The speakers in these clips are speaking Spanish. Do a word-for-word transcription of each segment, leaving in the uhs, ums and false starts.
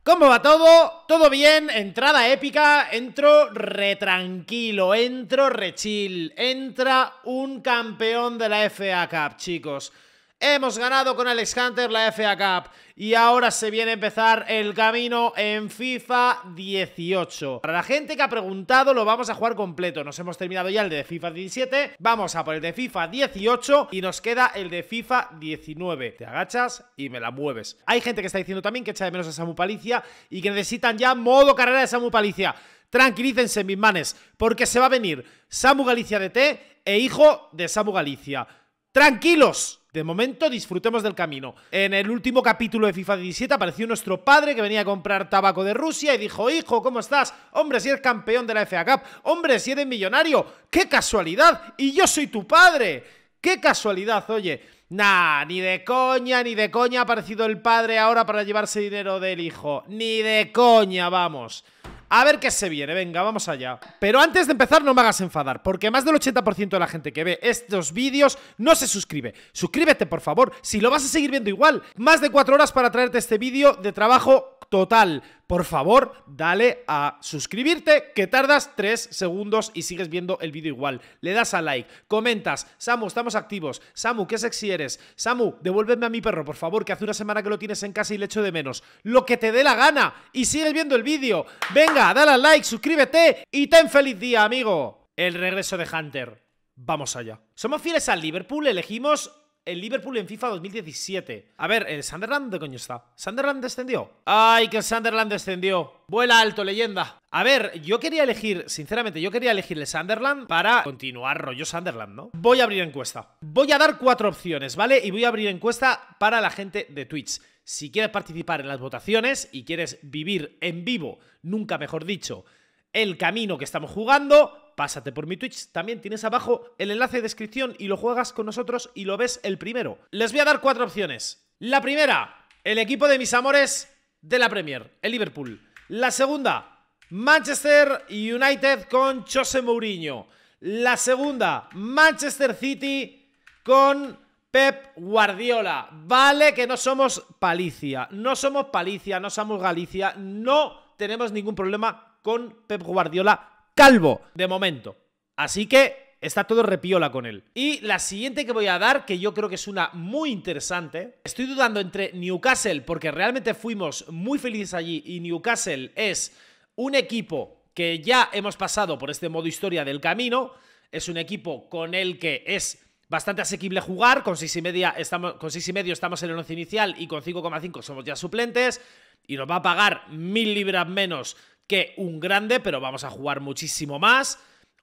¿Cómo va todo? ¿Todo bien? Entrada épica, entro re tranquilo, entro re chill. Entra un campeón de la F A Cup, chicos. Hemos ganado con Alex Hunter la F A Cup y ahora se viene a empezar el camino en FIFA dieciocho. Para la gente que ha preguntado, lo vamos a jugar completo. Nos hemos terminado ya el de FIFA diecisiete, vamos a por el de FIFA dieciocho y nos queda el de FIFA diecinueve. Te agachas y me la mueves. Hay gente que está diciendo también que echa de menos a Samu Palicia y que necesitan ya modo carrera de Samu Palicia. Tranquilícense, mis manes, porque se va a venir Samu Galicia D T e hijo de Samu Galicia. ¡Tranquilos! De momento disfrutemos del camino. En el último capítulo de FIFA diecisiete apareció nuestro padre que venía a comprar tabaco de Rusia y dijo: hijo, ¿cómo estás? Hombre, si eres campeón de la F A Cup. Hombre, si eres millonario. ¡Qué casualidad! Y yo soy tu padre. ¡Qué casualidad! Oye, nah, ni de coña, ni de coña ha aparecido el padre ahora para llevarse dinero del hijo. Ni de coña, vamos. A ver qué se viene, venga, vamos allá. Pero antes de empezar no me hagas enfadar, porque más del ochenta por ciento de la gente que ve estos vídeos no se suscribe. Suscríbete, por favor, si lo vas a seguir viendo igual. Más de cuatro horas para traerte este vídeo de trabajo total. Por favor, dale a suscribirte, que tardas tres segundos y sigues viendo el vídeo igual. Le das a like, comentas: Samu, estamos activos. Samu, qué sexy eres. Samu, devuélveme a mi perro, por favor, que hace una semana que lo tienes en casa y le echo de menos. Lo que te dé la gana y sigues viendo el vídeo. Venga, dale al like, suscríbete y ten feliz día, amigo. El regreso de Hunter. Vamos allá. Somos fieles al Liverpool, elegimos el Liverpool en FIFA dos mil diecisiete. A ver, ¿el Sunderland de coño está? ¿Sunderland descendió? ¡Ay, que el Sunderland descendió! Vuela alto, leyenda. A ver, yo quería elegir, sinceramente, yo quería elegir el Sunderland para continuar rollo Sunderland, ¿no? Voy a abrir encuesta. Voy a dar cuatro opciones, ¿vale? Y voy a abrir encuesta para la gente de Twitch. Si quieres participar en las votaciones y quieres vivir en vivo, nunca mejor dicho, el camino que estamos jugando, pásate por mi Twitch, también tienes abajo el enlace de descripción y lo juegas con nosotros y lo ves el primero. Les voy a dar cuatro opciones. La primera, el equipo de mis amores de la Premier, el Liverpool. La segunda, Manchester United con José Mourinho. La segunda, Manchester City con Pep Guardiola. Vale que no somos Palicia, no somos Palicia, no somos Galicia, no tenemos ningún problema con Pep Guardiola calvo, de momento. Así que está todo repiola con él. Y la siguiente que voy a dar, que yo creo que es una muy interesante. Estoy dudando entre Newcastle, porque realmente fuimos muy felices allí, y Newcastle es un equipo que ya hemos pasado por este modo historia del camino. Es un equipo con el que es bastante asequible jugar. Con seis y media estamos, con seis y medio estamos en el once inicial y con cinco coma cinco somos ya suplentes. Y nos va a pagar mil libras menos que un grande, pero vamos a jugar muchísimo más.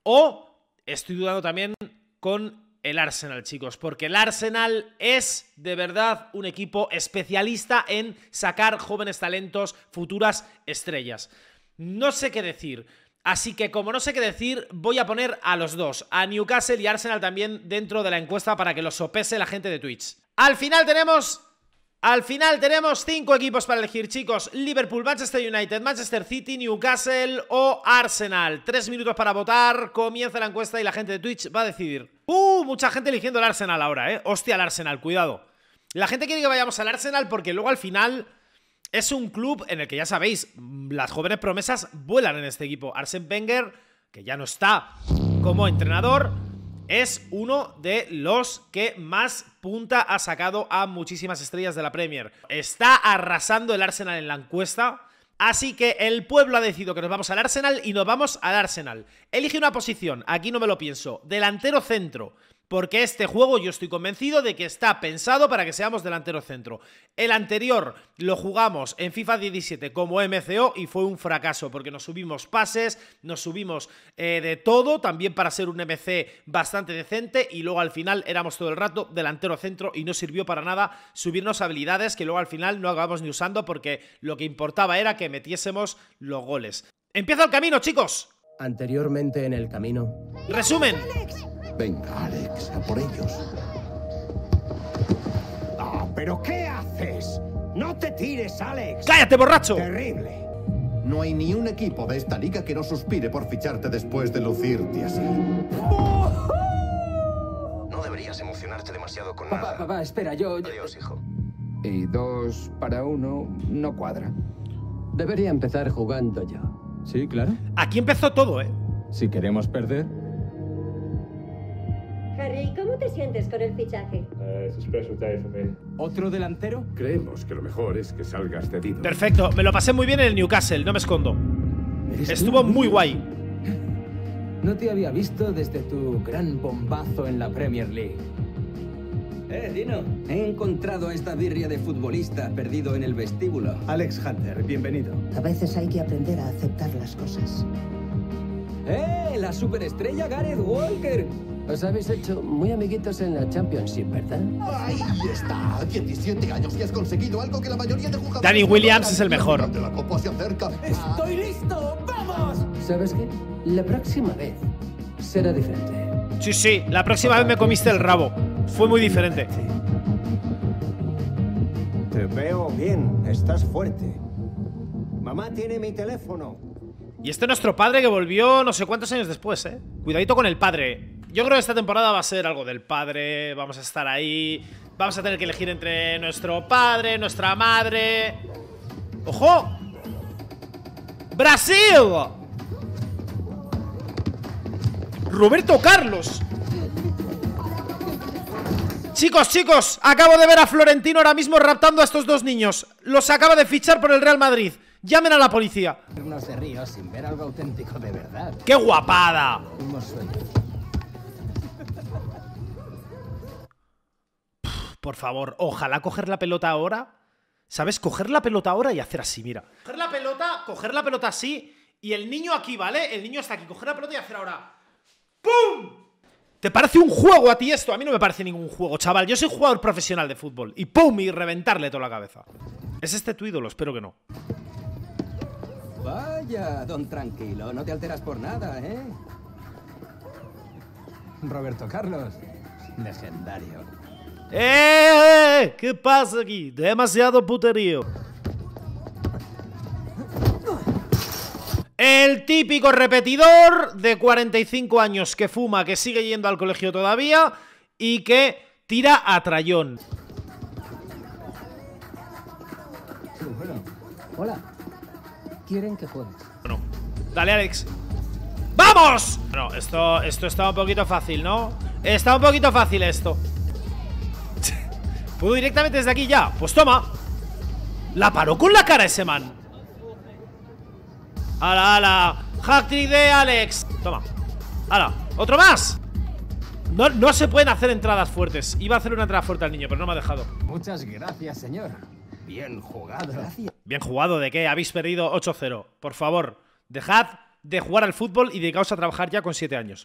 O estoy dudando también con el Arsenal, chicos, porque el Arsenal es de verdad un equipo especialista en sacar jóvenes talentos, futuras estrellas. No sé qué decir. Así que como no sé qué decir, voy a poner a los dos, a Newcastle y Arsenal también dentro de la encuesta para que los sopese la gente de Twitch. Al final tenemos... Al final tenemos cinco equipos para elegir, chicos. Liverpool, Manchester United, Manchester City, Newcastle o Arsenal. Tres minutos para votar, comienza la encuesta y la gente de Twitch va a decidir. ¡Uh! Mucha gente eligiendo el Arsenal ahora, ¿eh? Hostia, el Arsenal, cuidado. La gente quiere que vayamos al Arsenal porque luego al final es un club en el que ya sabéis, las jóvenes promesas vuelan en este equipo. Arsène Wenger, que ya no está como entrenador, es uno de los que más punta ha sacado a muchísimas estrellas de la Premier. Está arrasando el Arsenal en la encuesta. Así que el pueblo ha decidido que nos vamos al Arsenal y nos vamos al Arsenal. Elige una posición, aquí no me lo pienso. Delantero centro. Porque este juego yo estoy convencido de que está pensado para que seamos delantero centro. El anterior lo jugamos en FIFA diecisiete como M C O y fue un fracaso porque nos subimos pases, nos subimos eh, de todo, también para ser un M C bastante decente, y luego al final éramos todo el rato delantero centro y no sirvió para nada subirnos habilidades que luego al final no acabamos ni usando porque lo que importaba era que metiésemos los goles. ¡Empieza el camino, chicos! Anteriormente en el camino. ¡Resumen! Venga, Alex, a por ellos. Ah, ¿pero qué haces? ¡No te tires, Alex! ¡Cállate, borracho! ¡Terrible! No hay ni un equipo de esta liga que no suspire por ficharte después de lucirte así. No deberías emocionarte demasiado con Papá, nada. papá, espera, yo... yo- Adiós, hijo. Y dos para uno no cuadra. Debería empezar jugando yo. Sí, claro. Aquí empezó todo, ¿eh? Si queremos perder. Harry, ¿cómo te sientes con el fichaje? ¿Otro delantero? Creemos que lo mejor es que salgas cedido. Perfecto, me lo pasé muy bien en el Newcastle, no me escondo. Estuvo muy guay. No te había visto desde tu gran bombazo en la Premier League. Eh, Dino, he encontrado a esta birria de futbolista perdido en el vestíbulo. Alex Hunter, bienvenido. A veces hay que aprender a aceptar las cosas. ¡Eh! La superestrella Gareth Walker. Os habéis hecho muy amiguitos en la Championship, ¿verdad? Ahí está, diecisiete años y has conseguido algo que la mayoría de jugadores... Danny Williams es el mejor. La copa se acerca. ¡Estoy listo! ¡Vamos! ¿Sabes qué? La próxima vez será diferente. Sí, sí, la próxima vez me comiste el rabo. Fue muy diferente. Te veo bien, estás fuerte. Mamá tiene mi teléfono. Y este es nuestro padre que volvió no sé cuántos años después, eh. Cuidadito con el padre. Yo creo que esta temporada va a ser algo del padre. Vamos a estar ahí. Vamos a tener que elegir entre nuestro padre, nuestra madre. ¡Ojo! ¡Brasil! ¡Roberto Carlos! Chicos, chicos, acabo de ver a Florentino ahora mismo raptando a estos dos niños. Los acaba de fichar por el Real Madrid. Llamen a la policía. Irnos de río sin ver algo auténtico de verdad. ¡Qué guapada! Por favor, ojalá coger la pelota ahora. ¿Sabes? Coger la pelota ahora y hacer así, mira. Coger la pelota, coger la pelota así. Y el niño aquí, ¿vale? El niño está aquí. Coger la pelota y hacer ahora ¡pum! ¿Te parece un juego a ti esto? A mí no me parece ningún juego, chaval. Yo soy jugador profesional de fútbol. Y ¡pum! Y reventarle toda la cabeza. ¿Es este tu ídolo? Espero que no. Vaya, don tranquilo. No te alteras por nada, ¿eh? Roberto Carlos. Legendario. ¡Eh! ¿Qué pasa aquí? Demasiado puterío. El típico repetidor de cuarenta y cinco años que fuma, que sigue yendo al colegio todavía y que tira a trayón. Bueno. Hola. ¿Quieren que juegues? Bueno, dale, Alex. ¡Vamos! No, esto, esto está un poquito fácil, ¿no? Está un poquito fácil esto. ¿Puedo directamente desde aquí ya? Pues toma. La paró con la cara ese man. ¡Hala, hala! ¡Hack-trick de Alex! Toma. ¡Hala! ¡Otro más! No, no se pueden hacer entradas fuertes. Iba a hacer una entrada fuerte al niño, pero no me ha dejado. Muchas gracias, señor. Bien jugado. Gracias. Bien jugado, ¿de qué? Habéis perdido ocho cero. Por favor, dejad de jugar al fútbol y dedicaos a trabajar ya con siete años.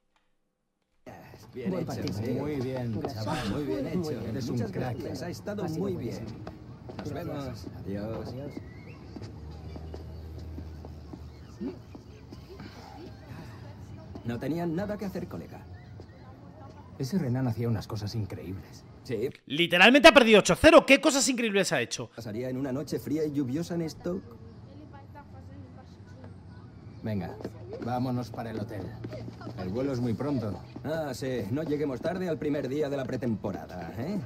Bien hecho, sí. Muy bien, chaval. Muy bien hecho. Muy bien. Eres un crack. Ha estado muy bien. Nos vemos. Adiós. No tenían nada que hacer, colega. Ese Renan hacía unas cosas increíbles. Sí. Literalmente ha perdido ocho cero. ¿Qué cosas increíbles ha hecho? ¿Pasaría en una noche fría y lluviosa en Stoke? Venga, vámonos para el hotel. El vuelo es muy pronto. Ah, sí. No lleguemos tarde al primer día de la pretemporada, ¿eh?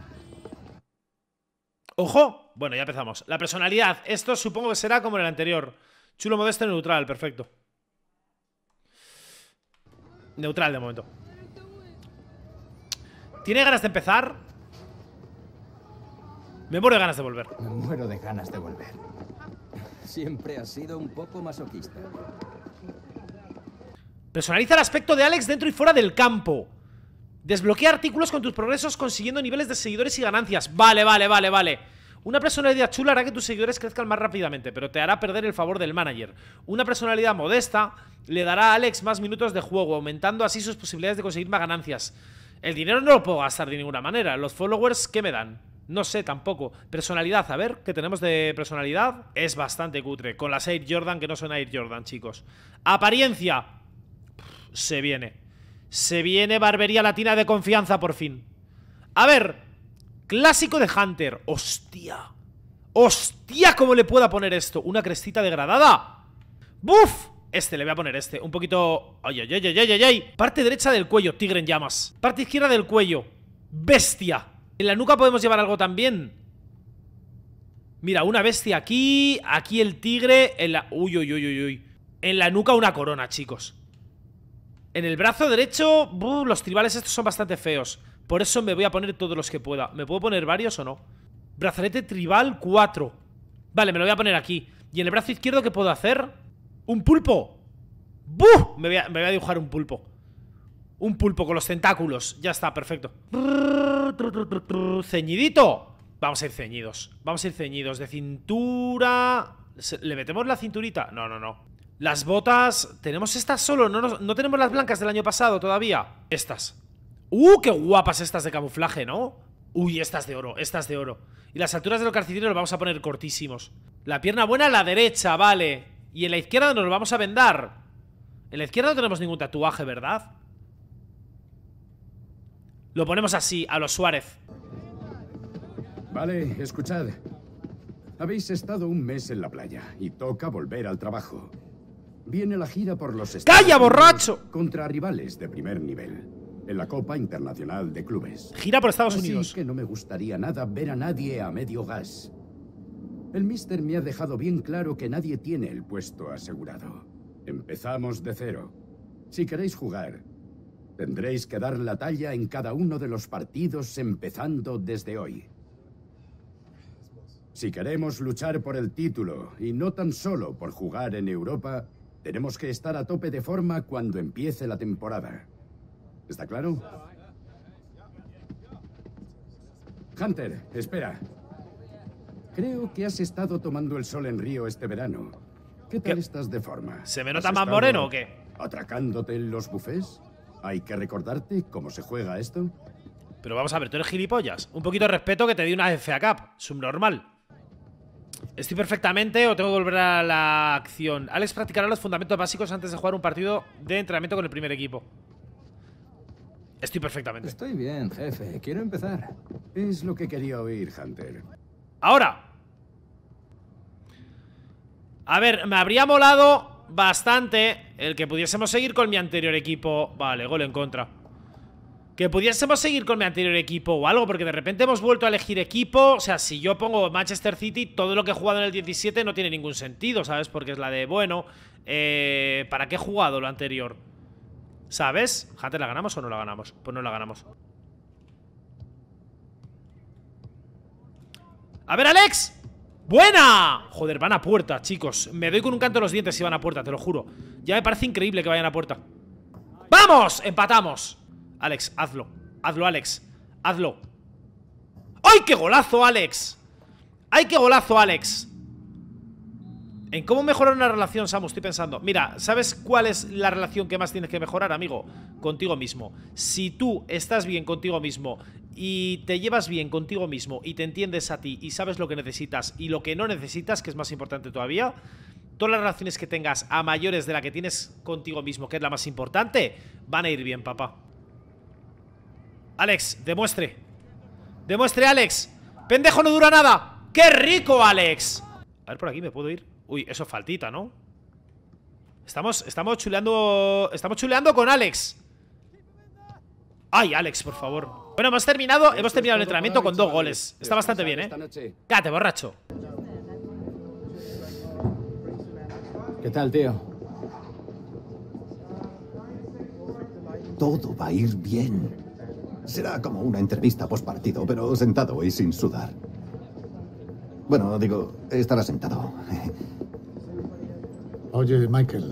¡Ojo! Bueno, ya empezamos. La personalidad. Esto supongo que será como en el anterior. Chulo, modesto, neutral. Perfecto. Neutral de momento. ¿Tiene ganas de empezar? Me muero de ganas de volver. Me muero de ganas de volver. Siempre has sido un poco masoquista. Personaliza el aspecto de Alex dentro y fuera del campo. Desbloquea artículos con tus progresos consiguiendo niveles de seguidores y ganancias. Vale, vale, vale, vale. Una personalidad chula hará que tus seguidores crezcan más rápidamente, pero te hará perder el favor del manager. Una personalidad modesta le dará a Alex más minutos de juego, aumentando así sus posibilidades de conseguir más ganancias. El dinero no lo puedo gastar de ninguna manera. Los followers, ¿qué me dan? No sé tampoco. Personalidad, a ver, ¿qué tenemos de personalidad? Es bastante cutre, con las Air Jordan que no son Air Jordan, chicos. Apariencia. Se viene. Se viene barbería latina de confianza por fin. A ver, clásico de Hunter. ¡Hostia! ¡Hostia! ¿Cómo le puedo poner esto? Una crestita degradada. ¡Buf! Este, le voy a poner este. Un poquito... ¡Ay, ay, ay, ay, ay, ay! Parte derecha del cuello, tigre en llamas. Parte izquierda del cuello. ¡Bestia! En la nuca podemos llevar algo también. Mira, una bestia aquí. Aquí el tigre. En la... Uy, uy, uy, uy, uy. En la nuca una corona, chicos. En el brazo derecho... Buh, los tribales estos son bastante feos. Por eso me voy a poner todos los que pueda. ¿Me puedo poner varios o no? Brazalete tribal cuatro. Vale, me lo voy a poner aquí. ¿Y en el brazo izquierdo qué puedo hacer? ¡Un pulpo! ¡Buh! Me voy a, me voy a dibujar un pulpo. Un pulpo con los tentáculos. Ya está, perfecto. Ceñidito. Vamos a ir ceñidos. Vamos a ir ceñidos. De cintura... ¿Le metemos la cinturita? No, no, no. Las botas... ¿Tenemos estas solo? No, no, no tenemos las blancas del año pasado todavía. Estas. ¡Uh! ¡Qué guapas estas de camuflaje!, ¿no? Uy, estas de oro, estas de oro. Y las alturas de los calcetines los vamos a poner cortísimos. La pierna buena a la derecha, vale. Y en la izquierda nos lo vamos a vendar. En la izquierda no tenemos ningún tatuaje, ¿verdad? Lo ponemos así, a los Suárez. Vale, escuchad. Habéis estado un mes en la playa y toca volver al trabajo. Viene la gira por los Estados ¡Calla, borracho! Contra rivales de primer nivel en la Copa Internacional de Clubes. Gira por Estados Así Unidos. que no me gustaría nada ver a nadie a medio gas. El míster me ha dejado bien claro que nadie tiene el puesto asegurado. Empezamos de cero. Si queréis jugar, tendréis que dar la talla en cada uno de los partidos empezando desde hoy. Si queremos luchar por el título, y no tan solo por jugar en Europa, tenemos que estar a tope de forma cuando empiece la temporada. ¿Está claro? Hunter, espera. Creo que has estado tomando el sol en Río este verano. ¿Qué tal ¿Qué? estás de forma? ¿Se me nota ¿Has más estado moreno o qué? ¿Atracándote en los bufés? ¿Hay que recordarte cómo se juega esto? Pero vamos a ver, tú eres gilipollas. Un poquito de respeto que te di una F A Cup. Subnormal. ¿Estoy perfectamente o tengo que volver a la acción? Alex practicará los fundamentos básicos antes de jugar un partido de entrenamiento con el primer equipo. Estoy perfectamente. Estoy bien, jefe. Quiero empezar. Es lo que quería oír, Hunter. Ahora. A ver, me habría molado bastante el que pudiésemos seguir con mi anterior equipo. Vale, gol en contra. Que pudiésemos seguir con mi anterior equipo o algo, porque de repente hemos vuelto a elegir equipo. O sea, si yo pongo Manchester City, todo lo que he jugado en el diecisiete no tiene ningún sentido, ¿sabes? Porque es la de, bueno, eh, ¿para qué he jugado lo anterior? ¿Sabes? ¿Hunter la ganamos o no la ganamos? Pues no la ganamos. ¡A ver, Alex! ¡Buena! Joder, van a puerta, chicos. Me doy con un canto en los dientes si van a puerta, te lo juro. Ya me parece increíble que vayan a puerta. ¡Vamos! ¡Empatamos! Alex, hazlo. Hazlo, Alex. Hazlo. ¡Ay, qué golazo, Alex! ¡Ay, qué golazo, Alex! ¿En cómo mejorar una relación, Samu? Estoy pensando. Mira, ¿sabes cuál es la relación que más tienes que mejorar, amigo? Contigo mismo. Si tú estás bien contigo mismo y te llevas bien contigo mismo y te entiendes a ti y sabes lo que necesitas y lo que no necesitas, que es más importante todavía, todas las relaciones que tengas a mayores de la que tienes contigo mismo, que es la más importante, van a ir bien, papá. Alex, demuestre. Demuestre, Alex. ¡Pendejo, no dura nada! ¡Qué rico, Alex! A ver, por aquí me puedo ir. Uy, eso es faltita, ¿no? Estamos, estamos chuleando. Estamos chuleando con Alex. Ay, Alex, por favor. Bueno, hemos terminado, hemos terminado el entrenamiento con dos goles. Está bastante bien, ¿eh? Cállate, borracho. ¿Qué tal, tío? Todo va a ir bien. Será como una entrevista postpartido, pero sentado y sin sudar. Bueno, digo, estará sentado. Oye, Michael.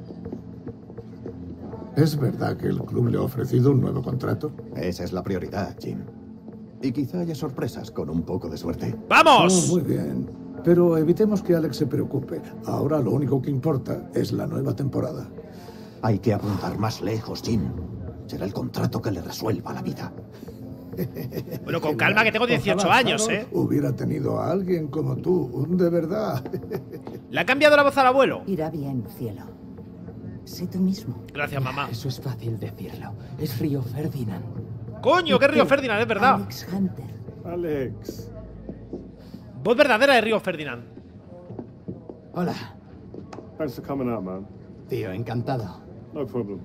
¿Es verdad que el club le ha ofrecido un nuevo contrato? Esa es la prioridad, Jim. Y quizá haya sorpresas con un poco de suerte. ¡Vamos! Oh, muy bien. Pero evitemos que Alex se preocupe. Ahora lo único que importa es la nueva temporada. Hay que apuntar más lejos, Jim. Será el contrato que le resuelva la vida. Bueno, con calma, que tengo dieciocho Ojalá años, Sharon ¿eh? Hubiera tenido a alguien como tú, de verdad. ¿Le ha cambiado la voz al abuelo? Irá bien, cielo. Sé tú mismo. Gracias, mamá. Eso es fácil decirlo. Es Río Ferdinand. Coño, qué Río Ferdinand, es verdad. Alex Hunter. Alex. Voz verdadera de Río Ferdinand. Hola. Thanks for coming out, man. Tío, encantado. No problem.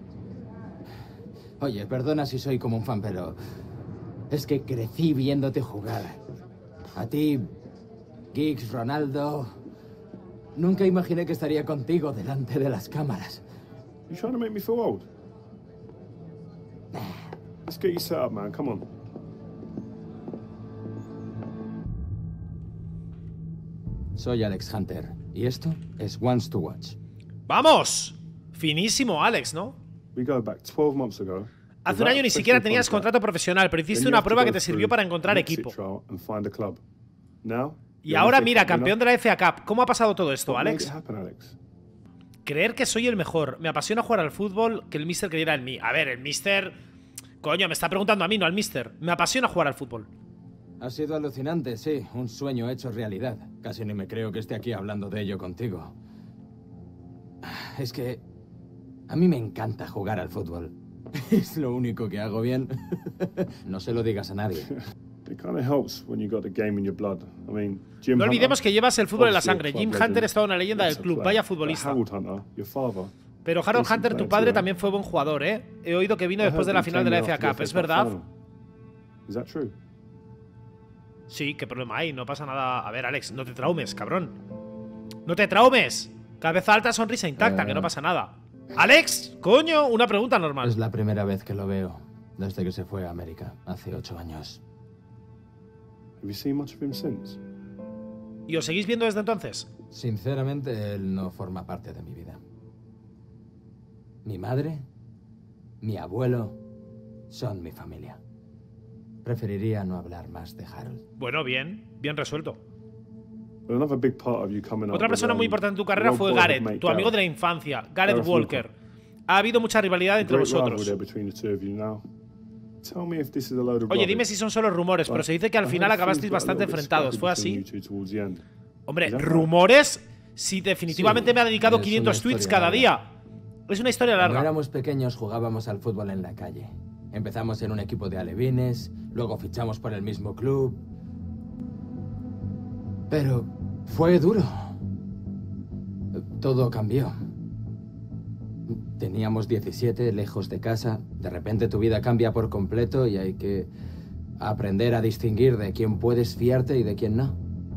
Oye, perdona si soy como un fan, pero es que crecí viéndote jugar. A ti Giggs, Ronaldo... Nunca imaginé que estaría contigo delante de las cámaras. You trying to make me feel old? Let's get you set up, man. Come on. Soy Alex Hunter, y esto es Once to Watch. ¡Vamos! Finísimo, Alex, ¿no? We go back twelve months ago. Hace un año ni siquiera tenías contrato profesional, pero hiciste una prueba que te sirvió para encontrar equipo. Y ahora mira, campeón de la F A Cup. ¿Cómo ha pasado todo esto, Alex? Creer que soy el mejor. Me apasiona jugar al fútbol, que el mister creyera en mí. A ver, el mister... Coño, me está preguntando a mí, no al mister. Me apasiona jugar al fútbol. Ha sido alucinante, sí. Un sueño hecho realidad. Casi ni me creo que esté aquí hablando de ello contigo. Es que... a mí me encanta jugar al fútbol. Es lo único que hago bien. No se lo digas a nadie. No olvidemos que llevas el fútbol en la sangre. Jim Hunter es toda una leyenda del club. Vaya futbolista. Pero Harold Hunter, tu padre, también fue buen jugador, ¿eh? He oído que vino después de la final de la F A Cup. ¿Es verdad? Sí, ¿qué problema hay? No pasa nada. A ver, Alex, no te traumes, cabrón. ¡No te traumes! Cabeza alta, sonrisa intacta, que no pasa nada. ¡Alex! ¡Coño! Una pregunta normal. Es la primera vez que lo veo desde que se fue a América, hace ocho años. ¿Y os seguís viendo desde entonces? Sinceramente, él no forma parte de mi vida. Mi madre, mi abuelo, son mi familia. Preferiría no hablar más de Harold. Bueno, bien. Bien resuelto. Otra persona muy importante en tu carrera fue Gareth, tu amigo de la infancia, Gareth Walker. Ha habido mucha rivalidad entre vosotros. Oye, dime si son solo rumores, pero se dice que al final acabasteis bastante enfrentados. ¿Fue así? Hombre, ¿rumores? Si definitivamente me ha dedicado quinientos tweets cada día. Es una historia larga. Cuando éramos pequeños jugábamos al fútbol en la calle. Empezamos en un equipo de alevines, luego fichamos por el mismo club. Pero fue duro. Todo cambió. Teníamos diecisiete, lejos de casa. De repente tu vida cambia por completo y hay que aprender a distinguir de quién puedes fiarte y de quién no.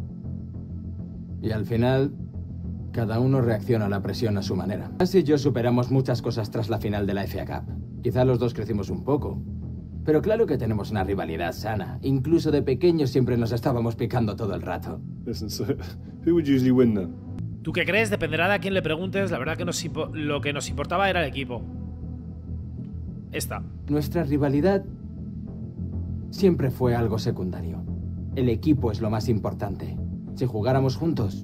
Y al final, cada uno reacciona a la presión a su manera. Así yo superamos muchas cosas tras la final de la F A Cup. Quizá los dos crecimos un poco. Pero claro que tenemos una rivalidad sana. Incluso de pequeños siempre nos estábamos picando todo el rato. ¿Tú qué crees? Dependerá de a quién le preguntes. La verdad que nos lo que nos importaba era el equipo. Esta. Nuestra rivalidad siempre fue algo secundario. El equipo es lo más importante. Si jugáramos juntos,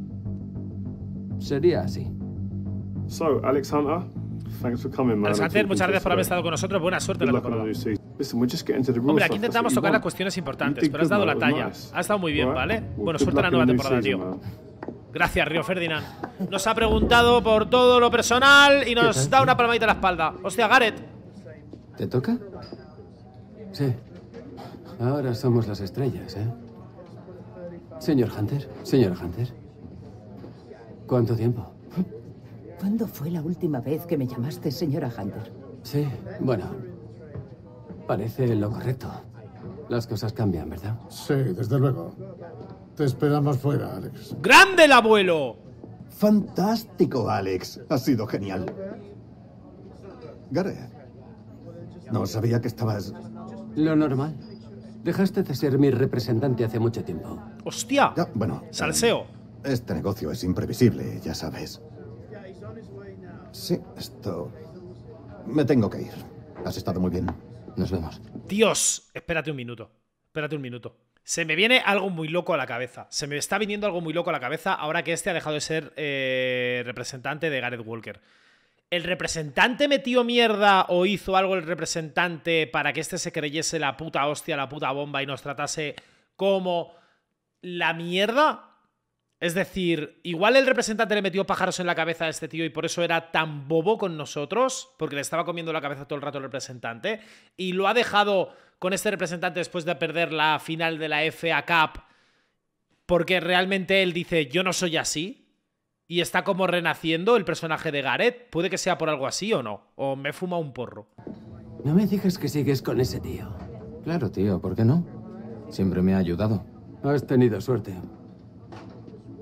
sería así. So, Alex Hunter, thanks for coming, man. Alex Hunter, muchas gracias por haber estado con nosotros. Buena suerte en la temporada. Hombre, aquí intentamos tocar las cuestiones importantes, pero has dado la talla. Ha estado muy bien, ¿vale? Bueno, suerte en la nueva temporada, tío. Gracias, Río Ferdinand. Nos ha preguntado por todo lo personal y nos da una palmadita en la espalda. Hostia, Gareth. ¿Te toca? Sí. Ahora somos las estrellas, ¿eh? Señor Hunter, señor Hunter. ¿Cuánto tiempo? ¿Cuándo fue la última vez que me llamaste señora Hunter? Sí, bueno. Parece lo correcto. Las cosas cambian, ¿verdad? Sí, desde luego. Te esperamos fuera, Alex. ¡Grande el abuelo! Fantástico, Alex. Ha sido genial. Gareth, no sabía que estabas... Lo normal. Dejaste de ser mi representante hace mucho tiempo. ¡Hostia! Ya, bueno. Salseo. Este negocio es imprevisible, ya sabes. Sí, esto... Me tengo que ir. Has estado muy bien. Nos vemos. Dios, espérate un minuto. Espérate un minuto. Se me viene algo muy loco a la cabeza. Se me está viniendo algo muy loco a la cabeza ahora que este ha dejado de ser eh, representante de Gareth Walker. ¿El representante metió mierda o hizo algo el representante para que este se creyese la puta hostia, la puta bomba y nos tratase como la mierda? Es decir, igual el representante le metió pájaros en la cabeza a este tío y por eso era tan bobo con nosotros, porque le estaba comiendo la cabeza todo el rato el representante, y lo ha dejado con este representante después de perder la final de la F A Cup, porque realmente él dice, yo no soy así, y está como renaciendo el personaje de Gareth. ¿Puede que sea por algo así o no? ¿O me fuma un porro? No me digas que sigues con ese tío. Claro, tío, ¿por qué no? Siempre me ha ayudado. Has tenido suerte.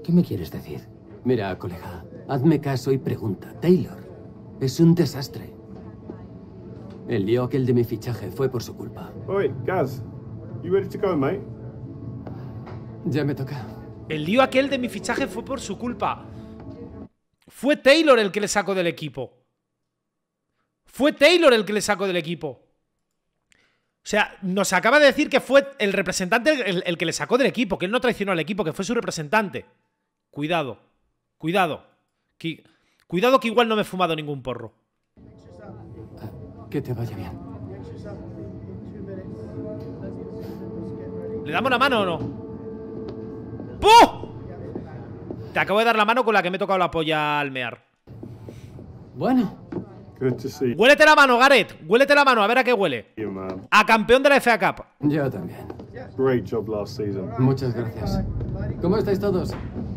¿Qué me quieres decir? Mira, colega, hazme caso y pregunta. Taylor es un desastre. El lío aquel de mi fichaje fue por su culpa. Oi, Gaz, you ready to go, mate? Ya me toca. El lío aquel de mi fichaje fue por su culpa. Fue Taylor el que le sacó del equipo. Fue Taylor el que le sacó del equipo. O sea, nos acaba de decir que fue el representante el, el que le sacó del equipo, que él no traicionó al equipo, que fue su representante. Cuidado, cuidado. Que, cuidado que igual no me he fumado ningún porro. Que te vaya bien. ¿Le damos la mano o no? ¡Puh! Te acabo de dar la mano con la que me he tocado la polla al mear. Bueno. Good to see. Huélete la mano, Gareth. Huélete la mano, a ver a qué huele. you, man. A campeón de la F A Cup. Yo también. Great job last season. Muchas gracias. ¿Cómo estáis todos?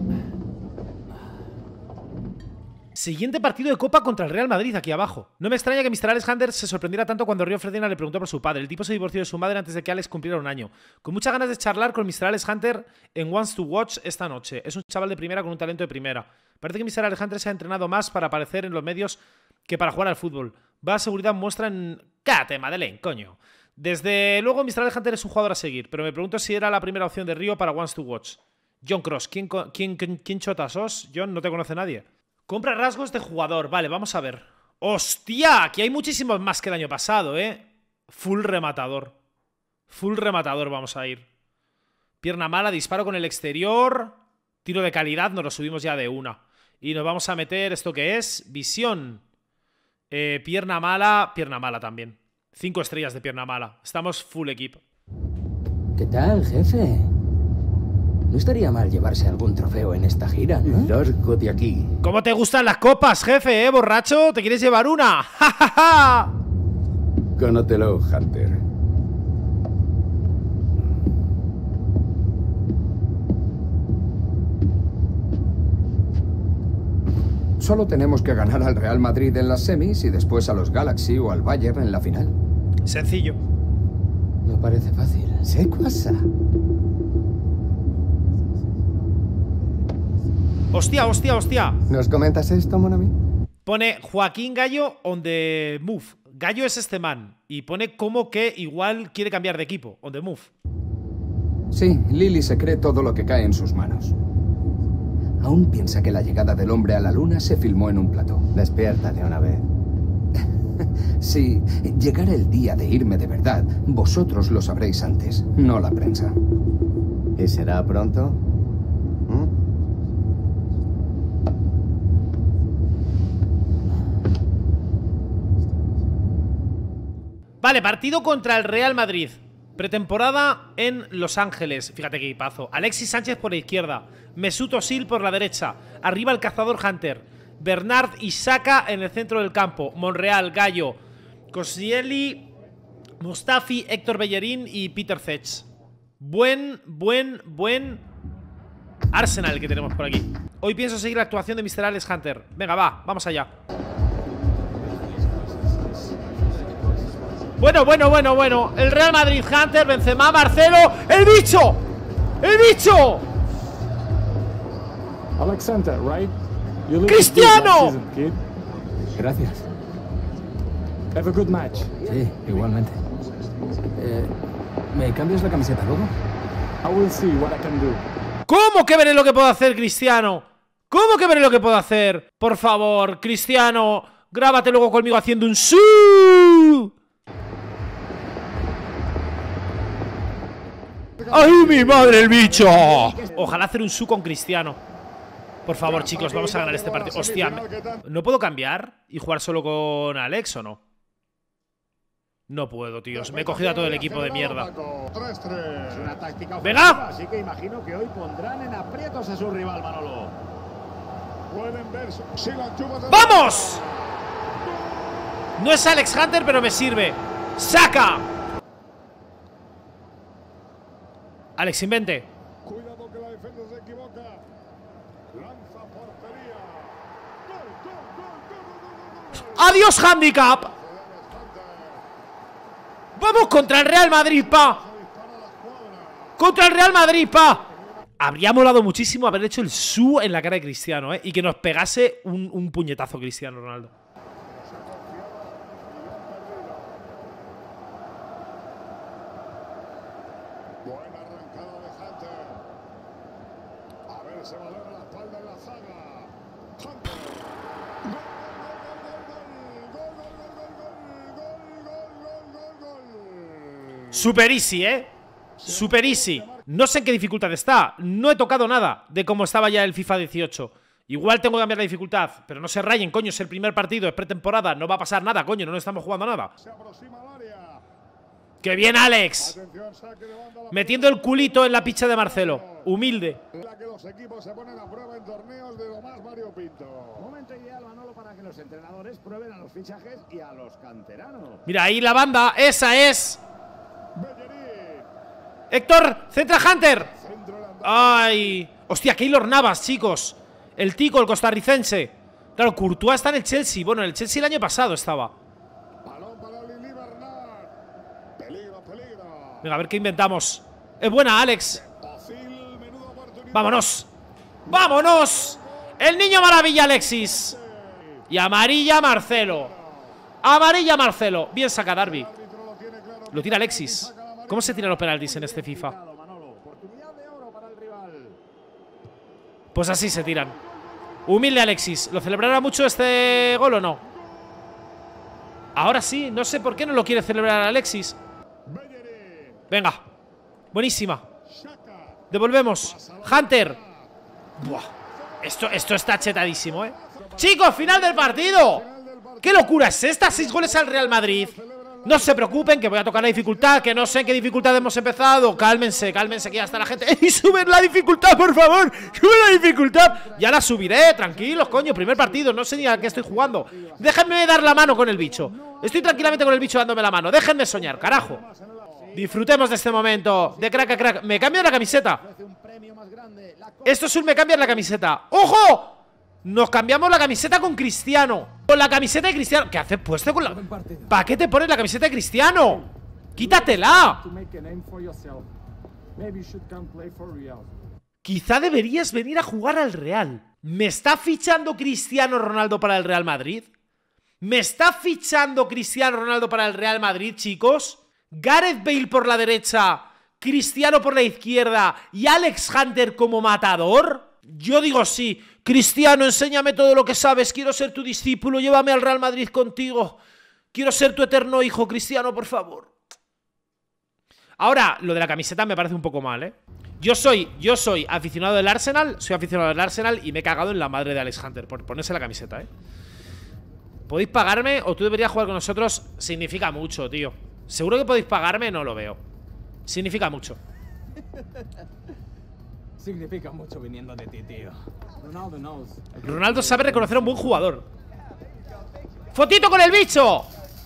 Siguiente partido de Copa contra el Real Madrid, aquí abajo. No me extraña que mister Alex Hunter se sorprendiera tanto cuando Río Ferdinand le preguntó por su padre. El tipo se divorció de su madre antes de que Alex cumpliera un año. Con muchas ganas de charlar con mister Alex Hunter en Wants to Watch esta noche. Es un chaval de primera con un talento de primera. Parece que mister Alex Hunter se ha entrenado más para aparecer en los medios que para jugar al fútbol. Va seguridad muestra en... ¡Cállate, Madeleine, coño! Desde luego, mister Alex Hunter es un jugador a seguir, pero me pregunto si era la primera opción de Río para Wants to Watch. John Cross, ¿quién, quién, quién, quién chota sos? John, no te conoce nadie. Compra rasgos de jugador. Vale, vamos a ver. ¡Hostia! Aquí hay muchísimos más que el año pasado, ¿eh? Full rematador. Full rematador vamos a ir. Pierna mala, disparo con el exterior. Tiro de calidad, nos lo subimos ya de una. Y nos vamos a meter, ¿esto qué es? Visión. Eh, pierna mala, pierna mala también. Cinco estrellas de pierna mala. Estamos full equipo. ¿Qué tal, jefe? No estaría mal llevarse algún trofeo en esta gira, ¿no? Largo de aquí. ¿Cómo te gustan las copas, jefe, eh, borracho? ¿Te quieres llevar una? ¡Ja, ja, ja! Gánatelo, Hunter. Solo tenemos que ganar al Real Madrid en las semis y después a los Galaxy o al Bayern en la final. Sencillo. No parece fácil. ¿Qué cosa? Hostia, hostia, hostia. ¿Nos comentas esto, Monami? Pone Joaquín Gallo on the move. Gallo es este man. Y pone como que igual quiere cambiar de equipo. On the move. Sí, Lily se cree todo lo que cae en sus manos. Aún piensa que la llegada del hombre a la luna se filmó en un plató. Despiértate una vez. Si llegara el día de irme de verdad, vosotros lo sabréis antes, no la prensa. ¿Y será pronto? ¿Mm? Vale, partido contra el Real Madrid. Pretemporada en Los Ángeles. Fíjate qué equipazo. Alexis Sánchez por la izquierda. Mesut Özil por la derecha. Arriba el cazador Hunter. Bernard y Saka en el centro del campo. Monreal, Gallo, Koscielny, Mustafi, Héctor Bellerín y Peter Cech. Buen, buen, buen Arsenal que tenemos por aquí. Hoy pienso seguir la actuación de mister Alex Hunter. Venga, va, vamos allá. Bueno, bueno, bueno, bueno. El Real Madrid, Hunter, Benzema, Marcelo. ¡El bicho! ¡El bicho! Alex Hunter, right? ¡Cristiano! Gracias. Have a good match. Sí, igualmente. Eh, ¿Me cambias la camiseta luego? I will see what I can do. ¿Cómo que veré lo que puedo hacer, Cristiano? ¿Cómo que veré lo que puedo hacer? Por favor, Cristiano, grábate luego conmigo haciendo un su. ¡Ay, mi madre, el bicho! Ojalá hacer un su con Cristiano. Por favor, chicos, vamos a ganar este partido. Hostia, ¿no puedo cambiar y jugar solo con Alex o no? No puedo, tíos. Me he cogido a todo el equipo de mierda. ¡Venga! Así que imagino que hoy pondrán en aprietos a su rival, Manolo. ¡Vamos! No es Alex Hunter, pero me sirve. ¡Saca! Alex, invente. Cuidado que la defensa se equivoca. Lanza portería. Gol, gol, gol, gol, gol. ¡Adiós, handicap! ¡Vamos contra el Real Madrid, pa! ¡Contra el Real Madrid, pa! Habría molado muchísimo haber hecho el su en la cara de Cristiano, ¿eh? Y que nos pegase un, un puñetazo Cristiano Ronaldo. Buena arrancada de Hunter. A ver, se valora la espalda en la zaga. Hunter. Super easy, ¿eh? Super easy. No sé en qué dificultad está. No he tocado nada de cómo estaba ya el FIFA dieciocho. Igual tengo que cambiar la dificultad, pero no se rayen, coño, es el primer partido, es pretemporada, no va a pasar nada, coño, no nos estamos jugando a nada. ¡Qué bien, Alex! Metiendo el culito en la picha de Marcelo. Humilde. La que los equipos se ponen a prueba en torneos de lo más variopinto. Momento ideal, Manolo, para que los entrenadores prueben a los fichajes y a los canteranos. Mira, ahí la banda, esa es. Héctor, centra Hunter. Ay, hostia, Keylor Navas, chicos. El tico, el costarricense. Claro, Courtois está en el Chelsea. Bueno, en el Chelsea el año pasado estaba. Venga, a ver qué inventamos. Es buena, Alex. Vámonos. ¡Vámonos! El niño maravilla, Alexis. Y amarilla, Marcelo. Amarilla, Marcelo. Bien saca Darby. Lo tira Alexis. ¿Cómo se tiran los penaltis en este FIFA? Pues así se tiran. Humilde Alexis. ¿Lo celebrará mucho este gol o no? Ahora sí. No sé por qué no lo quiere celebrar Alexis. Venga. Buenísima. Devolvemos. Hunter. Buah. Esto, esto está chetadísimo, ¿eh? Chicos, final del partido. ¿Qué locura es esta? Seis goles al Real Madrid. No se preocupen, que voy a tocar la dificultad, que no sé en qué dificultad hemos empezado. Cálmense, cálmense, que ya está la gente. ¡Ey, suben la dificultad, por favor! ¡Suben la dificultad! Ya la subiré, tranquilos, coño. Primer partido, no sé ni a qué estoy jugando. Déjenme dar la mano con el bicho. Estoy tranquilamente con el bicho dándome la mano. Déjenme soñar, carajo. Disfrutemos de este momento. De crack a crack. Me cambio la camiseta. Esto es un me cambias la camiseta. ¡Ojo! Nos cambiamos la camiseta con Cristiano. Con la camiseta de Cristiano. ¿Qué haces puesto con la...? ¿Para qué te pones la camiseta de Cristiano? ¡Quítatela! Quizá deberías venir a jugar al Real. ¿Me está fichando Cristiano Ronaldo para el Real Madrid? ¿Me está fichando Cristiano Ronaldo para el Real Madrid, chicos? Gareth Bale por la derecha, Cristiano por la izquierda y Alex Hunter como matador. Yo digo sí. Cristiano, enséñame todo lo que sabes. Quiero ser tu discípulo. Llévame al Real Madrid contigo. Quiero ser tu eterno hijo. Cristiano, por favor. Ahora, lo de la camiseta me parece un poco mal, ¿eh? Yo soy, yo soy aficionado del Arsenal. Soy aficionado del Arsenal y me he cagado en la madre de Alex Hunter por ponerse la camiseta, ¿eh? ¿Podéis pagarme o tú deberías jugar con nosotros? Significa mucho, tío. Seguro que podéis pagarme, no lo veo. Significa mucho. Significa mucho viniendo de ti, tío. Ronaldo knows. Ronaldo sabe reconocer a un buen jugador. ¡Fotito con el bicho!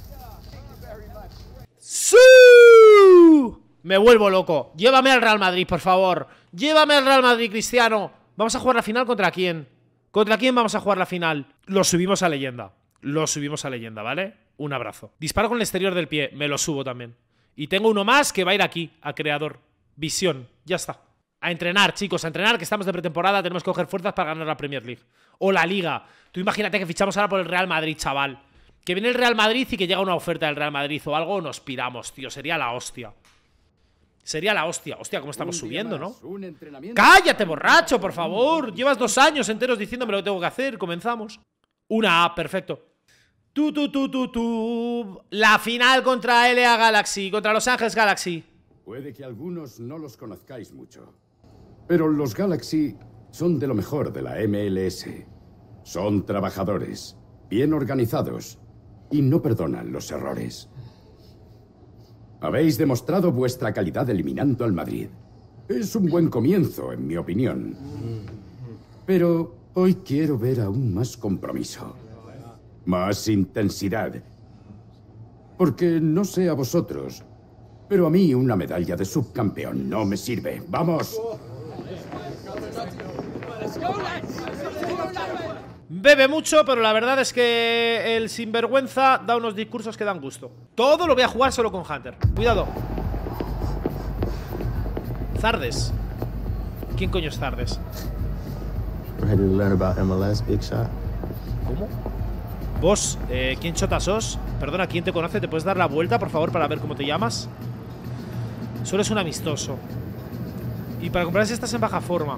¡Sí! Me vuelvo loco. Llévame al Real Madrid, por favor. Llévame al Real Madrid, Cristiano. ¿Vamos a jugar la final contra quién? ¿Contra quién vamos a jugar la final? Lo subimos a leyenda. Lo subimos a leyenda, ¿vale? Un abrazo. Disparo con el exterior del pie. Me lo subo también. Y tengo uno más que va a ir aquí, a creador. Visión. Ya está. A entrenar, chicos, a entrenar, que estamos de pretemporada. Tenemos que coger fuerzas para ganar la Premier League. O la Liga. Tú imagínate que fichamos ahora por el Real Madrid, chaval. Que viene el Real Madrid y que llega una oferta del Real Madrid o algo, nos piramos, tío. Sería la hostia. Sería la hostia. Hostia, cómo estamos subiendo, ¿no? ¡Cállate, borracho, por favor! Llevas dos años enteros diciéndome lo que tengo que hacer. Comenzamos. Una A, perfecto. Tú, tú, tú, tú, tú. La final contra L A Galaxy, contra Los Ángeles Galaxy. Puede que algunos no los conozcáis mucho, pero los Galaxy son de lo mejor de la M L S. Son trabajadores, bien organizados y no perdonan los errores. Habéis demostrado vuestra calidad eliminando al Madrid. Es un buen comienzo, en mi opinión. Pero hoy quiero ver aún más compromiso. Más intensidad. Porque no sé a vosotros, pero a mí una medalla de subcampeón no me sirve. ¡Vamos! Bebe mucho, pero la verdad es que el sinvergüenza da unos discursos que dan gusto. Todo lo voy a jugar solo con Hunter. Cuidado. Zardes. ¿Quién coño es Zardes? Ready to learn about M L S, Big Shot? ¿Cómo? Vos, eh, ¿quién chota sos? Perdona, ¿quién te conoce? ¿Te puedes dar la vuelta, por favor, para ver cómo te llamas? Solo es un amistoso. Y para comprarse estás en baja forma.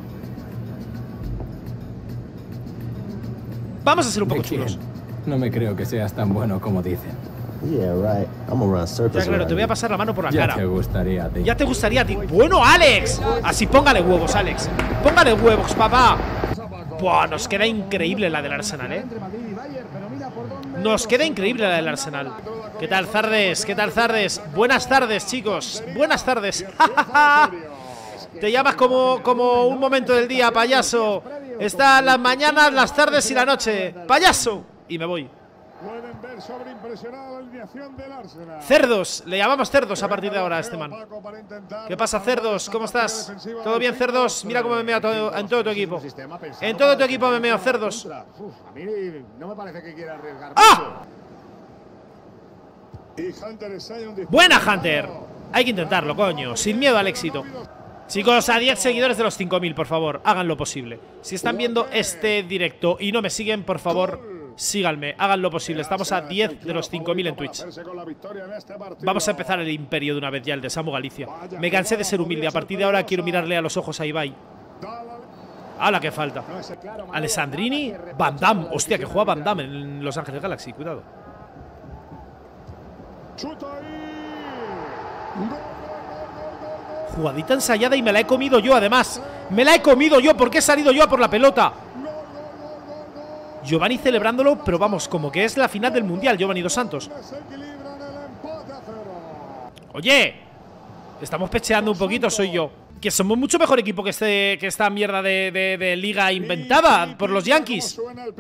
Vamos a ser un poco chulos. No me creo que seas tan bueno como dicen. Yeah, right. I'm gonna run circles. Ya, claro, te voy a pasar la mano por la Ya cara. te gustaría a ti. Ya te gustaría a ti. Bueno, Alex. Así póngale huevos, Alex. Póngale huevos, papá. Buah, nos queda increíble la del Arsenal, ¿eh? Nos queda increíble la del Arsenal. ¿Qué tal, Zardes? ¿Qué tal, Zardes? Buenas tardes, chicos. Buenas tardes. Te llamas como, como un momento del día, payaso. Están las mañanas, las tardes y la noche. Payaso. Y me voy. Pueden ver sobreimpresionada la alineación del Arsenal. Cerdos, le llamamos Cerdos a partir de ahora a este man. ¿Qué pasa, Cerdos? ¿Cómo estás? ¿Todo bien, Cerdos? Mira cómo me meo todo, en todo tu equipo. En todo tu equipo me meo, Cerdos. A mí no me parece que quiera arriesgar. ¡Ah! Y Hunter ensaya un disparo. ¡Buena, Hunter! Hay que intentarlo, coño. Sin miedo al éxito. Chicos, a diez seguidores de los cinco mil, por favor, hagan lo posible. Si están viendo este directo y no me siguen, por favor, síganme, hagan lo posible. Estamos a diez de los cinco mil en Twitch. Vamos a empezar el imperio de una vez ya, el de Samu Galicia. Me cansé de ser humilde, a partir de ahora quiero mirarle a los ojos a Ibai. ¡Hala, qué falta! Alessandrini, Van Damme. Hostia, que juega Van Damme en Los Ángeles Galaxy, cuidado. Jugadita ensayada y me la he comido yo, además. Me la he comido yo porque he salido yo a por la pelota. Giovanni celebrándolo, pero vamos, como que es la final del Mundial, Giovanni Dos Santos. Oye, estamos pecheando un poquito, soy yo. Que somos mucho mejor equipo que, este, que esta mierda de, de, de liga inventada por los Yankees.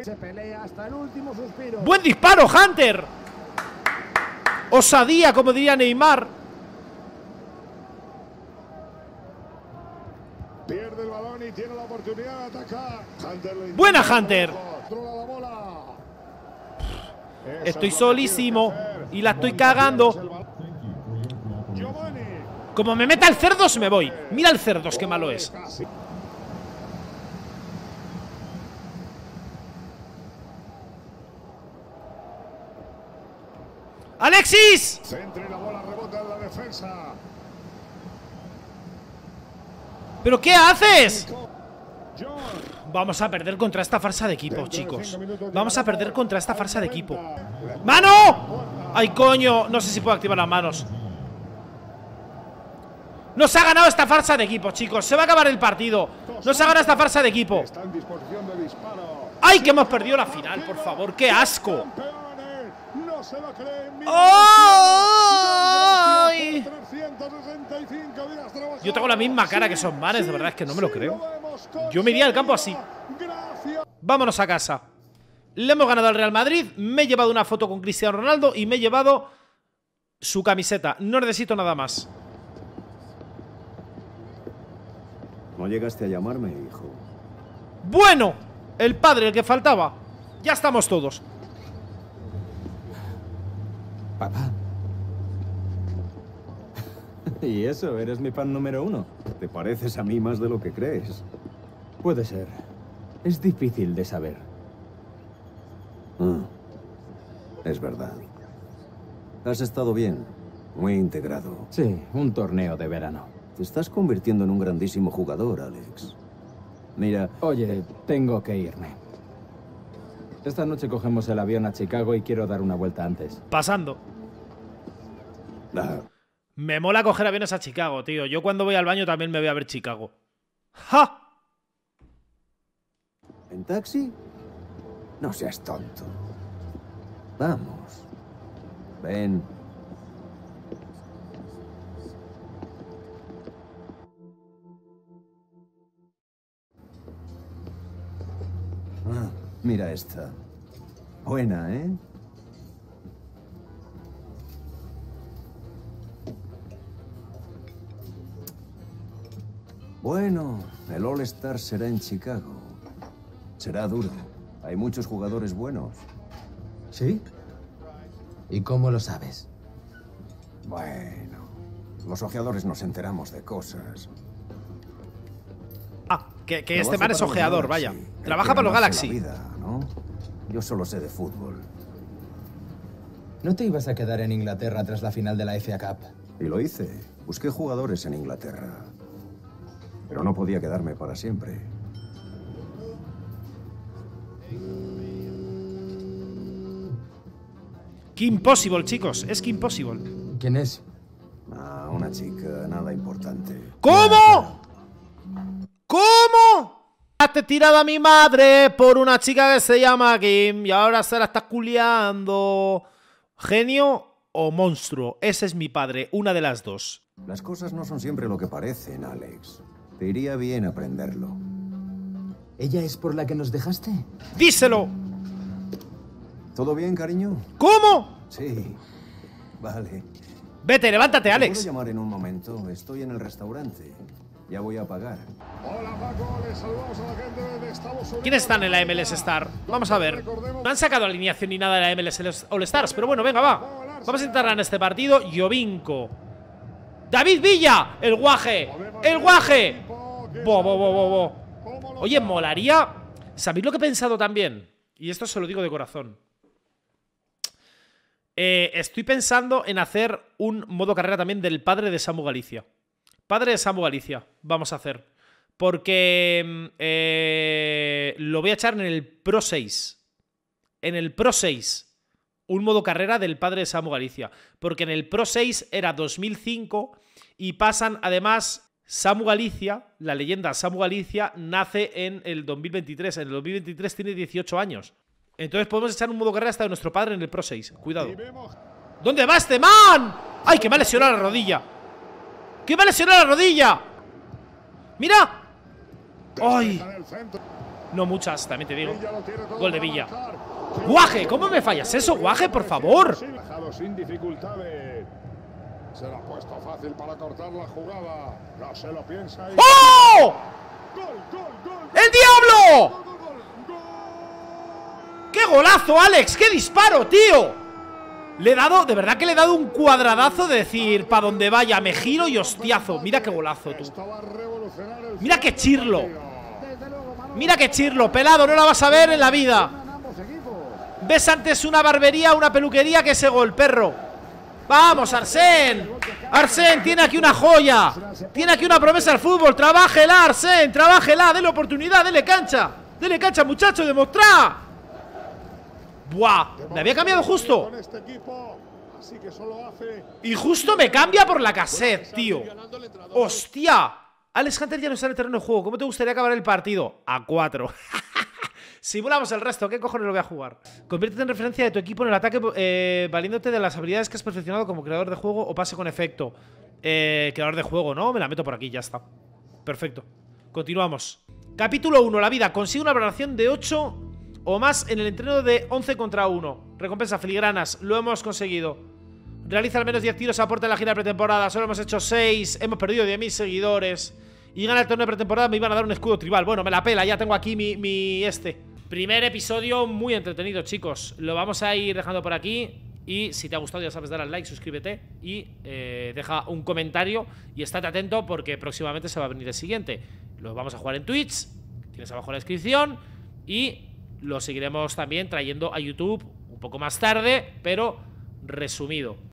¡Buen disparo, Hunter! Osadía, como diría Neymar. Pierde el balón y tiene la oportunidad de atacar. ¡Buena, Hunter! Estoy solísimo y la estoy cagando. Como me meta el Cerdos, me voy. Mira el Cerdos, qué malo es. ¡Alexis! Centra y la bola rebota en la defensa. ¿Pero qué haces? Vamos a perder contra esta farsa de equipo, chicos. Vamos a perder contra esta farsa de equipo. ¡Mano! ¡Ay, coño! No sé si puedo activar las manos. Nos ha ganado esta farsa de equipo, chicos. Se va a acabar el partido. Nos ha ganado esta farsa de equipo. ¡Ay, que hemos perdido la final, por favor! ¡Qué asco! ¡Ay! Yo tengo la misma cara que esos manes, de verdad es que no me lo creo. Yo me iría al campo así. Vámonos a casa. Le hemos ganado al Real Madrid. Me he llevado una foto con Cristiano Ronaldo y me he llevado su camiseta. No necesito nada más. No llegaste a llamarme, hijo. Bueno, el padre, el que faltaba. Ya estamos todos. Papá. ¿Y eso? ¿Eres mi fan número uno? ¿Te pareces a mí más de lo que crees? Puede ser. Es difícil de saber. Ah, es verdad. Has estado bien. Muy integrado. Sí, un torneo de verano. Te estás convirtiendo en un grandísimo jugador, Alex. Mira... Oye, tengo que irme. Esta noche cogemos el avión a Chicago y quiero dar una vuelta antes. Pasando. Ah. Me mola coger aviones a Chicago, tío. Yo cuando voy al baño también me voy a ver Chicago. ¡Ja! ¿En taxi? No seas tonto. Vamos. Ven. Ah, mira esta. Buena, ¿eh? Bueno, el All-Star será en Chicago. Será duro. Hay muchos jugadores buenos. ¿Sí? ¿Y cómo lo sabes? Bueno, los ojeadores nos enteramos de cosas. Ah. Que, que este man es ojeador, vaya. Trabaja para los Galaxy. Vida, ¿no? Yo solo sé de fútbol. ¿No te ibas a quedar en Inglaterra tras la final de la F A Cup? Y lo hice. Busqué jugadores en Inglaterra. Pero no podía quedarme para siempre. Kim Possible, chicos. Es Kim Possible. ¿Quién es? Ah, una chica, nada importante. ¿Cómo? ¿Cómo? Te tirado a mi madre por una chica que se llama Kim y ahora se la está culiando. ¿Genio o monstruo? Ese es mi padre, una de las dos. Las cosas no son siempre lo que parecen, Alex. Te iría bien aprenderlo. ¿Ella es por la que nos dejaste? ¡Díselo! ¿Todo bien, cariño? ¿Cómo? Sí. Vale. Vete, levántate, Alex. ¿Puedo llamar en un momento? Estoy en el restaurante. Ya voy a pagar. Hola, Paco. Les saludamos a la gente de Estados Unidos. ¿Quiénes están en la M L S Star? Vamos a ver. No han sacado alineación ni nada de la M L S All Stars, pero bueno, venga, va. Vamos a intentar en este partido. Jovinko. David Villa. El guaje. El guaje. Bo, bo, bo, bo, bo. Oye, molaría. ¿Sabéis lo que he pensado también? Y esto se lo digo de corazón. Eh, estoy pensando en hacer un modo carrera también del padre de Samu Galicia. Padre de Samu Galicia. Vamos a hacer. Porque eh, lo voy a echar en el Pro seis. En el Pro seis. Un modo carrera del padre de Samu Galicia. Porque en el Pro seis era dos mil cinco y pasan además... Samu Galicia, la leyenda Samu Galicia, nace en el dos mil veintitrés. En el dos mil veintitrés tiene dieciocho años. Entonces podemos echar un modo carrera hasta de nuestro padre en el Pro seis. Cuidado. ¿Dónde va este man? ¡Ay, que me ha lesionado la rodilla! ¡Que me ha lesionado la rodilla! ¡Mira! ¡Ay! No muchas, también te digo. Gol de Villa. ¡Guaje! ¿Cómo me fallas eso, Guaje? Por favor. Sin dificultades. Se lo ha puesto fácil para cortar la jugada. No se lo piensa. Y... ¡Oh! ¡El diablo! ¡Qué golazo, Alex! ¡Qué disparo, tío! Le he dado, de verdad que le he dado un cuadradazo de decir, para donde vaya, me giro y hostiazo. Mira qué golazo, tú. Mira qué chirlo. Mira qué chirlo, pelado, no la vas a ver en la vida. Ves antes una barbería, una peluquería que ese gol, perro. ¡Vamos, Arsène! Arsène tiene aquí una joya. Tiene aquí una promesa al fútbol. ¡Trabájela, Arsène! ¡Trabájela! ¡Dele oportunidad! ¡Dele cancha! ¡Dele cancha, muchacho! ¡Demostrá! ¡Buah! Me había cambiado justo. Y justo me cambia por la cassette, tío. ¡Hostia! Alex Hunter ya no está en el terreno de juego. ¿Cómo te gustaría acabar el partido? A cuatro. Simulamos el resto, ¿qué cojones lo voy a jugar? Conviértete en referencia de tu equipo en el ataque eh, valiéndote de las habilidades que has perfeccionado como creador de juego o pase con efecto. eh, Creador de juego, ¿no? Me la meto por aquí, ya está. Perfecto, continuamos. Capítulo uno, la vida. Consigue una valoración de ocho o más en el entreno de once contra uno. Recompensa filigranas, lo hemos conseguido. Realiza al menos diez tiros, aporta en la gira pretemporada. Solo hemos hecho seis, hemos perdido diez mil seguidores. Y gana el torneo de pretemporada, me iban a dar un escudo tribal. Bueno, me la pela, ya tengo aquí mi, mi este primer episodio muy entretenido, chicos. Lo vamos a ir dejando por aquí. Y si te ha gustado, ya sabes, dale al like, suscríbete y eh, deja un comentario. Y estate atento porque próximamente se va a venir el siguiente. Lo vamos a jugar en Twitch, tienes abajo en la descripción. Y lo seguiremos también trayendo a YouTube un poco más tarde, pero resumido.